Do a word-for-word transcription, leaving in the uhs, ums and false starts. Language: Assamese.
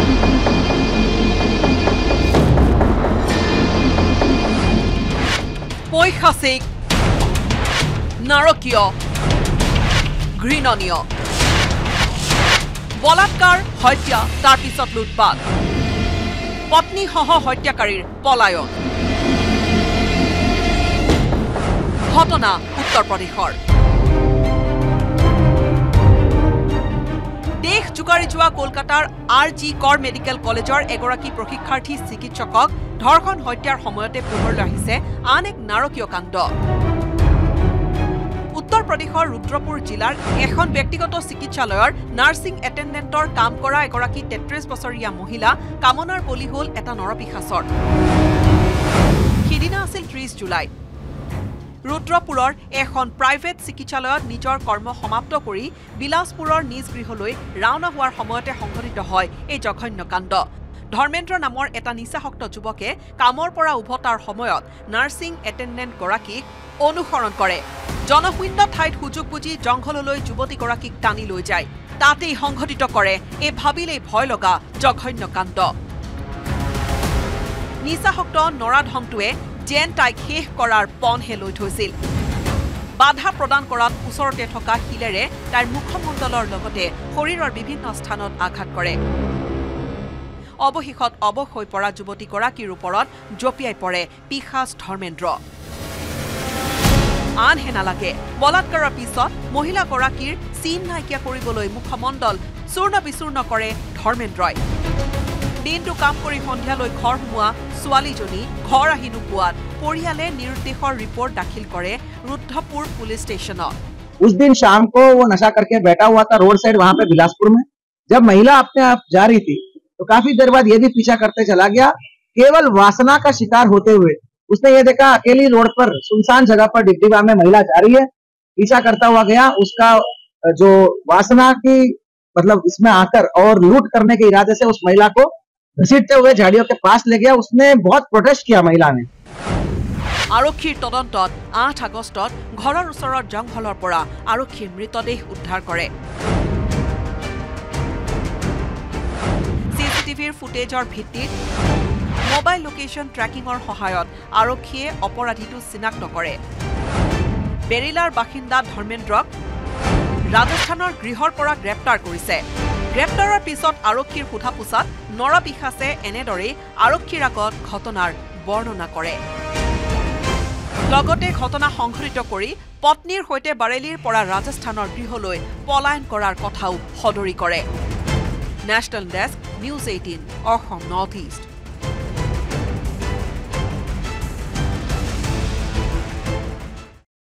পৈশাচিক নাৰকীয় ঘৃণনীয় বলাৎকাৰ হত্যা তাৰ পিছত লুটপাট পত্নীসহ হত্যাকাৰীৰ পলায়ন ঘটনা উত্তৰ প্ৰদেশৰ দেশ জোকাৰি যোৱা কলকাতাৰ আৰ জি কৰ মেডিকেল কলেজৰ এগৰাকী প্ৰশিক্ষাৰ্থী চিকিৎসকক ধৰ্ষণ হত্যাৰ সময়তে পোহৰলৈ আহিছে আন এক নাৰকীয় কাণ্ড উত্তৰ প্ৰদেশৰ ৰুদ্ৰপুৰ জিলাৰ এখন ব্যক্তিগত চিকিৎসালয়ৰ নাৰ্ছিং এটেণ্ডেণ্টৰ কাম কৰা এগৰাকী তেত্ৰিশ বছৰীয়া মহিলা কামনাৰ বলি হ'ল এটা নৰপিশাচৰ সিদিনা আছিল ত্ৰিশ জুলাই ৰুদ্ৰপুৰৰ এখন প্ৰাইভেট চিকিৎসালয়ত নিজৰ কৰ্ম সমাপ্ত কৰি বিলাসপুৰৰ নিজ গৃহলৈ ৰাওনা হোৱাৰ সময়তে সংঘটিত হয় এই জঘন্য কাণ্ড ধৰ্মেন্দ্ৰ নামৰ এটা নিচাসক্ত যুৱকে কামৰ পৰা উভতাৰ সময়ত নাৰ্ছিং এটেণ্ডেণ্ট গৰাকীক অনুসৰণ কৰে জনশূন্য ঠাইত সুযোগ বুজি জংঘললৈ যুৱতীগৰাকীক টানি লৈ যায় তাতেই সংঘটিত কৰে এই ভাবিলেই ভয় লগা জঘন্য কাণ্ড নিচাসক্ত নৰাধমটোৱে যেন তাইক শেষ কৰাৰ পণহে লৈ থৈছিল বাধা প্ৰদান কৰাত ওচৰতে থকা শিলেৰে তাইৰ মুখমণ্ডলৰ লগতে শৰীৰৰ বিভিন্ন স্থানত আঘাত কৰে অৱশেষত অৱশ হৈ পৰা যুৱতীগৰাকীৰ ওপৰত জঁপিয়াই পৰে পিশাচ ধৰ্মেন্দ্ৰ আনহে নালাগে বলাৎকাৰৰ পিছত মহিলাগৰাকীৰ চিন নাইকিয়া কৰিবলৈ মুখমণ্ডল চূৰ্ণ বিচূৰ্ণ কৰে ধৰ্মেন্দ্ৰই দিনটো কাম কৰি সন্ধিয়ালৈ ঘৰ সোমোৱা ছোৱালীজনী ঘৰ আহি নোপোৱাত পৰিয়ালে নিৰুদ্দেশৰ ৰিপৰ্ট দাখিল কৰে रुद्रपुर पुलिस स्टेशन उस दिन शाम को वो नशा करके बैठा हुआ था रोड साइड वहां पे बिलासपुर में जब महिला अपने आप जा रही थी तो काफी देर बाद ये भी पीछा करते चला गया केवल वासना का शिकार होते हुए उसने ये देखा अकेली रोड पर सुनसान जगह पर डिब्डीबा में महिला जा रही है पीछा करता हुआ गया उसका जो वासना की मतलब इसमें आकर और लूट करने के इरादे से उस महिला को घसीटते हुए झाड़ियों के पास ले गया उसने बहुत प्रोटेस्ट किया महिला ने আৰক্ষীৰ তদন্তত আঠ আগষ্টত ঘৰৰ ওচৰৰ জংঘলৰ পৰা আৰক্ষীৰ মৃতদেহ উদ্ধাৰ কৰে চিচিটিভিৰ ফুটেজৰ ভিত্তিত মোবাইল লোকেশন ট্ৰেকিংৰ সহায়ত আৰক্ষীয়ে অপৰাধীটো চিনাক্ত কৰে বেৰিলাৰ বাসিন্দা ধৰ্মেন্দ্ৰক ৰাজস্থানৰ গৃহৰ পৰা গ্ৰেপ্তাৰ কৰিছে গ্ৰেপ্তাৰৰ পিছত আৰক্ষীৰ সোধাপোছাত নৰপিশাচে এনেদৰে আৰক্ষীৰ আগত ঘটনাৰ বৰ্ণনা কৰে লগতে ঘটনা সংঘটিত কৰি পত্নীৰ হৈতে বাৰেলিৰ পৰা ৰাজস্থানৰ গৃহলৈ পলায়ন কৰাৰ কথাও সদৰি কৰে national desk news eighteen Assam north east